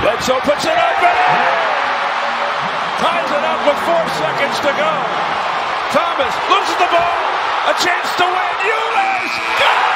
Bledsoe puts it up and ties it up with 4 seconds to go. Thomas loses the ball. A chance to win. Euless. Got it!